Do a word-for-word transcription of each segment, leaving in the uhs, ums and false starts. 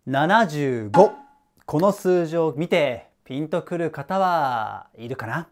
ななじゅうご。この数字を見てピンとくる方はいるかな。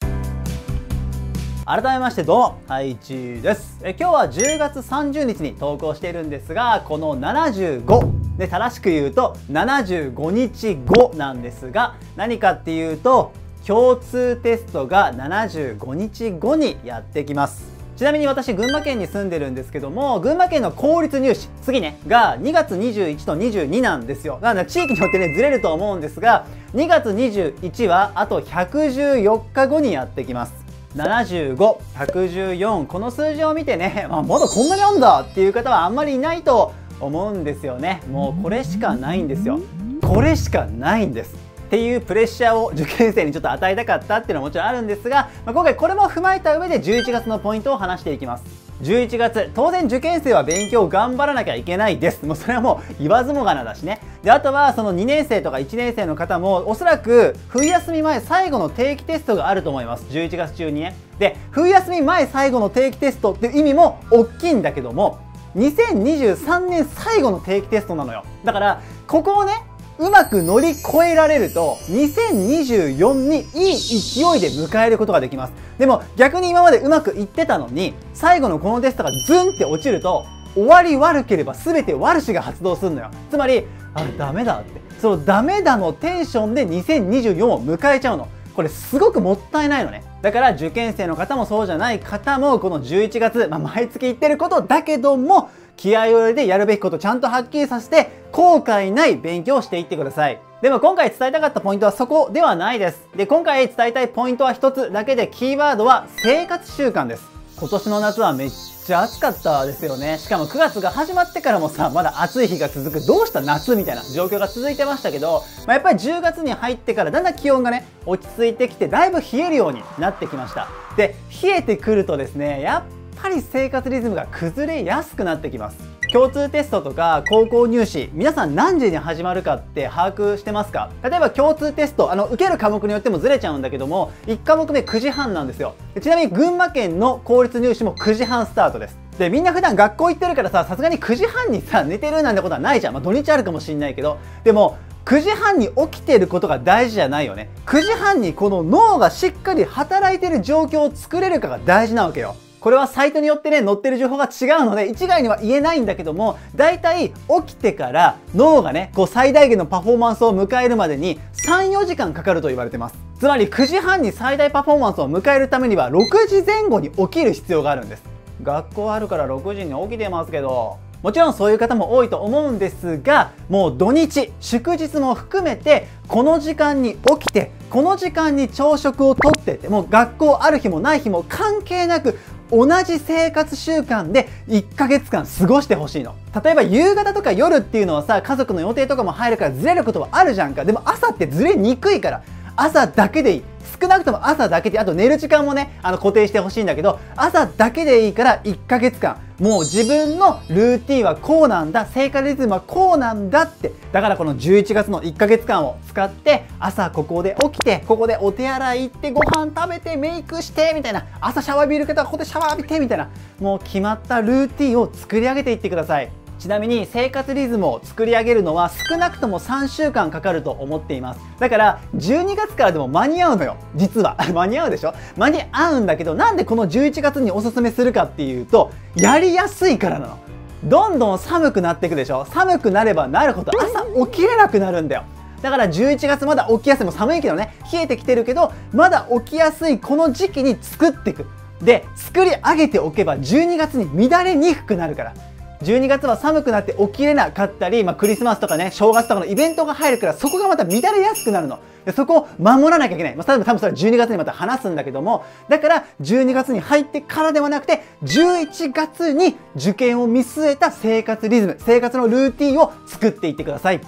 改めましてどうも、ハイチです。え今日はじゅうがつさんじゅうにちに投稿しているんですが、このななじゅうごで正しく言うとななじゅうごにちごなんですが、何かっていうと共通テストがななじゅうごにちごにやってきます。ちなみに私群馬県に住んでるんですけども、群馬県の公立入試次ねがにがつにじゅういちとにじゅうになんですよ。なので地域によってねずれると思うんですが、にがつにじゅういちはあとひゃくじゅうよっかごにやってきます。ななじゅうご、ひゃくじゅうよん、この数字を見てね、まあ、まだこんなにあんだっていう方はあんまりいないと思うんですよね。もうこれしかないんですよ。これしかないんです。っていうプレッシャーを受験生にちょっと与えたかったっていうのはもちろんあるんですが、まあ、今回これも踏まえた上でじゅういちがつのポイントを話していきます。じゅういちがつ、当然受験生は勉強を頑張らなきゃいけないです。もうそれはもう言わずもがなだしね。で、あとはそのにねん生とかいちねん生の方もおそらく冬休み前最後の定期テストがあると思います。じゅういちがつ中にね。で、冬休み前最後の定期テストっていう意味も大きいんだけども、にせんにじゅうさんねん最後の定期テストなのよ。だからここをねうまく乗り越えられるとにせんにじゅうよんにいい勢いで迎えることができます。でも逆に今までうまくいってたのに最後のこのテストがズンって落ちると終わり悪ければ全て悪しが発動するのよ。つまりあダメだってそのダメだのテンションでにせんにじゅうよんを迎えちゃうの。これすごくもったいないのね。だから受験生の方もそうじゃない方もこのじゅういちがつ、まあ、毎月言ってることだけども気合を入れてやるべきことをちゃんとはっきりさせて後悔ない勉強をしていってください。でも今回伝えたかったポイントはそこではないです。で、今回伝えたいポイントは一つだけで、キーワードは生活習慣です。今年の夏はめっちゃ暑かったですよね。しかもくがつが始まってからもさ、まだ暑い日が続く、どうした夏みたいな状況が続いてましたけど、まあ、やっぱりじゅうがつに入ってからだんだん気温がね、落ち着いてきて、だいぶ冷えるようになってきました。で、冷えてくるとですね、やっぱり生活リズムが崩れやすくなってきます。共通テストとか高校入試、皆さん何時に始まるかって把握してますか？例えば共通テスト、あの受ける科目によってもずれちゃうんだけども、いち科目目くじはんなんですよ。ちなみに群馬県の公立入試もくじはんスタートです。で、みんな普段学校行ってるからさ、さすがにくじはんにさ寝てるなんてことはないじゃん。まあ土日あるかもしんないけど、でもくじはんに起きてることが大事じゃないよね。くじはんにこの脳がしっかり働いてる状況を作れるかが大事なわけよ。これはサイトによってね載ってる情報が違うので一概には言えないんだけども、だいたい起きてから脳がねこう最大限のパフォーマンスを迎えるまでにさん、よじかんかかると言われてます。つまりくじはんに最大パフォーマンスを迎えるためにはろくじぜん後に起きる必要があるんです。学校あるからろくじに起きてますけど、もちろんそういう方も多いと思うんですが、もう土日祝日も含めてこの時間に起きてこの時間に朝食をとってって、もう学校ある日もない日も関係なく同じ生活習慣でいっかげつかん過ごしてほしいの。例えば夕方とか夜っていうのはさ、家族の予定とかも入るからずれることはあるじゃんか。でも朝ってずれにくいから朝だけでいい。少なくとも朝だけで、あと寝る時間もねあの固定してほしいんだけど、朝だけでいいからいっかげつかんもう自分のルーティンはこうなんだ、生活リズムはこうなんだって。だからこのじゅういちがつのいっかげつかんを使って朝ここで起きて、ここでお手洗い行ってご飯食べてメイクしてみたいな、朝シャワー浴びる方はここでシャワー浴びてみたいな、もう決まったルーティンを作り上げていってください。ちなみに生活リズムを作り上げるのは少なくともさんしゅうかんかかると思っています。だからじゅうにがつからでも間に合うのよ、実は。間に合うでしょ。間に合うんだけど、なんでこのじゅういちがつにおすすめするかっていうと、やりやすいからなの。どんどん寒くなっていくでしょ。寒くなればなるほど朝起きれなくなるんだよ。だからじゅういちがつまだ起きやすい、もう寒いけどね、冷えてきてるけどまだ起きやすいこの時期に作っていく。で作り上げておけばじゅうにがつに乱れにくくなるから。じゅうにがつは寒くなって起きれなかったり、まあ、クリスマスとかね正月とかのイベントが入るから、そこがまた乱れやすくなるので、そこを守らなきゃいけない。まあ、多分多分それはじゅうにがつにまた話すんだけども、だからじゅうにがつに入ってからではなくてじゅういちがつに受験を見据えた生活リズム、生活のルーティンを作っていってください。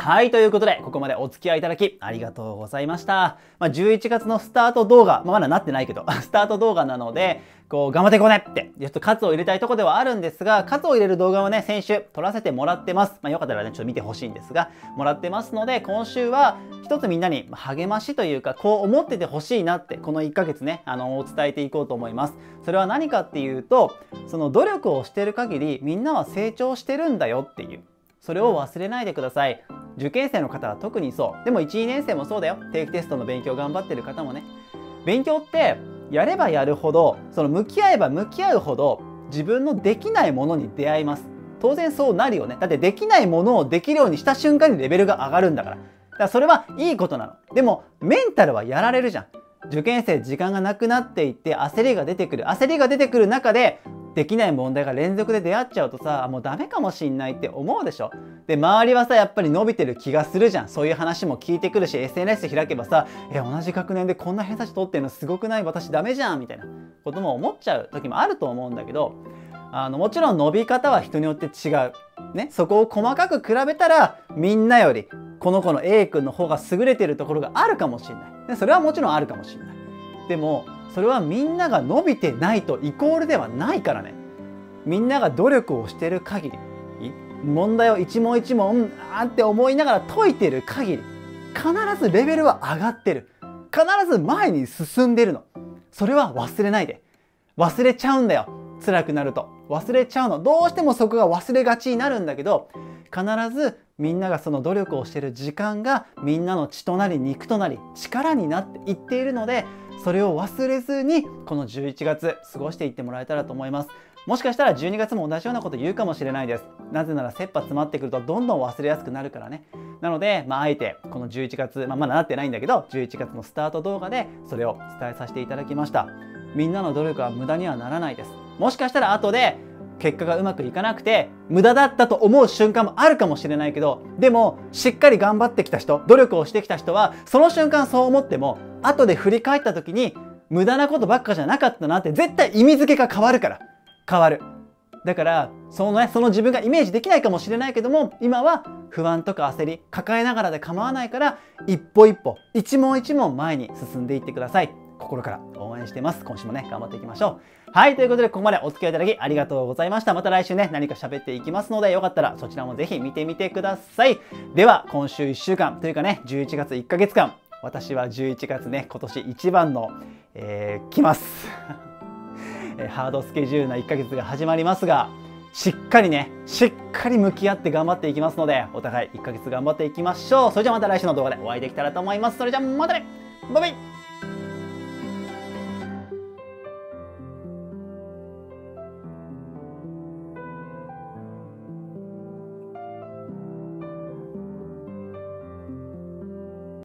はい、ということで、ここまでお付き合いいただきありがとうございました。まあ、じゅういちがつのスタート動画、まあ、まだなってないけど、スタート動画なので、こう、頑張っていこうねって、ちょっと喝を入れたいところではあるんですが、喝を入れる動画をね、先週撮らせてもらってます。まあ、よかったらね、ちょっと見てほしいんですが、もらってますので、今週は一つみんなに励ましというか、こう思っててほしいなって、このいっかげつね、あの、伝えていこうと思います。それは何かっていうと、その努力をしている限り、みんなは成長してるんだよっていう。それを忘れないでください。受験生の方は特にそう。でもいち、にねん生もそうだよ。定期テストの勉強頑張ってる方もね。勉強ってやればやるほど、その向き合えば向き合うほど自分のできないものに出会います。当然そうなるよね。だってできないものをできるようにした瞬間にレベルが上がるんだから。だからそれはいいことなの。でもメンタルはやられるじゃん。受験生時間がなくなっていって焦りが出てくる。焦りが出てくる中でできない問題が連続で出会っちゃうとさ、もうダメかもしんないって思うでしょ。で、周りはさ、やっぱり伸びてる気がするじゃん。そういう話も聞いてくるし、エスエヌエス 開けばさ、え、同じ学年でこんな偏差値取ってるのすごくない？私ダメじゃんみたいなことも思っちゃう時もあると思うんだけど、あの、もちろん伸び方は人によって違う。ね、そこを細かく比べたら、みんなより、この子の A 君の方が優れてるところがあるかもしれない。で、それはもちろんあるかもしれない。でも、それはみんなが伸びてないとイコールではないからね。みんなが努力をしている限り、問題を一問一問あーって思いながら解いている限り、必ずレベルは上がってる。必ず前に進んでるの。それは忘れないで。忘れちゃうんだよ。辛くなると。忘れちゃうの。どうしてもそこが忘れがちになるんだけど、必ずみんながその努力をしている時間がみんなの血となり肉となり力になっていっているので、それを忘れずにこのじゅういちがつ過ごしていってもらえたらと思います。もしかしたらじゅうにがつも同じようなこと言うかもしれないです。なぜなら切羽詰まってくるとどんどん忘れやすくなるからね。なので、まあ、あえてこのじゅういちがつ、まあ、まだなってないんだけど、じゅういちがつのスタート動画でそれを伝えさせていただきました。みんなの努力は無駄にはならないです。もしかしたら後で結果がうまくいかなくて無駄だったと思う瞬間もあるかもしれないけど、でもしっかり頑張ってきた人、努力をしてきた人はその瞬間そう思っても後で振り返った時に無駄なことばっかじゃなかったなって絶対意味付けが変わるから。変わる。だからそのね、その自分がイメージできないかもしれないけども、今は不安とか焦り抱えながらで構わないから、一歩一歩一問一問前に進んでいってください。心から応援しています。今週もね、頑張っていきましょう。はい、ということでここまでお付き合いいただきありがとうございました。また来週ね、何か喋っていきますので、よかったらそちらもぜひ見てみてください。では今週いっしゅうかんというかね、じゅういちがついっかげつかん、私はじゅういちがつね、今年一番の、えー、来ますハードスケジュールないっかげつが始まりますが、しっかりね、しっかり向き合って頑張っていきますので、お互いいっかげつ頑張っていきましょう。それじゃあまた来週の動画でお会いできたらと思います。それじゃあまたね、バイバイ。